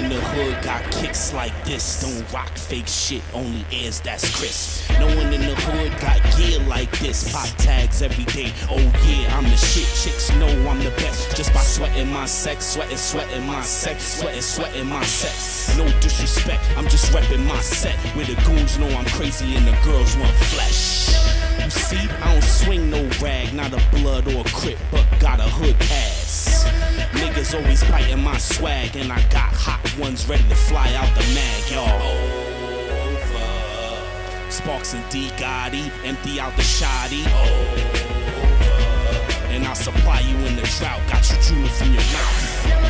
in the hood got kicks like this. Don't rock fake shit, only ears that's crisp. No one in the hood got gear like this. Pop tags every day, oh yeah, I'm the shit. Chicks know I'm the best just by sweating my sex. Sweating my sex, sweating my sex. No disrespect, I'm just repping my set. Where the goons know I'm crazy and the girls want flesh. You see, I don't swing no rag, not a blood or a crip, but got a hood ass. Niggas always biting my swag, and I got hot ones ready to fly out the mag, y'all. Over. Sparks and D Gotti, empty out the shoddy. Over. And I'll supply you in the drought, got you drooling from your mouth.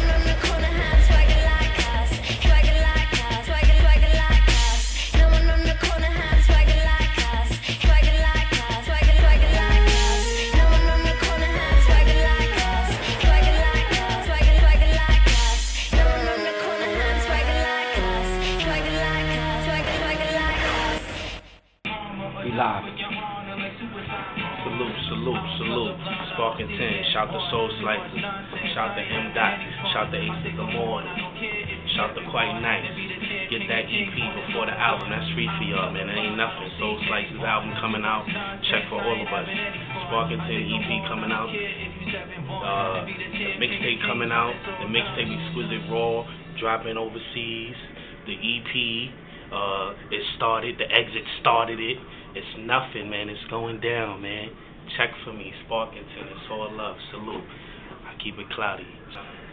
We live. Salute. Sparking 10. Shout to Soul Slices. Shout to M. Dot. Shout to A6 Amore. Shout to Quite Nice. Get that EP before the album. That's free for y'all, man. It ain't nothing. Soul Slices album coming out. Check for all of us. Sparking 10 EP coming out. The mixtape coming out. The mixtape Exquisite Raw dropping overseas. The EP. It started. The Exit started it. It's nothing, man. It's going down, man. Check for me, Sparkington. It's all love. Salute. I keep it cloudy.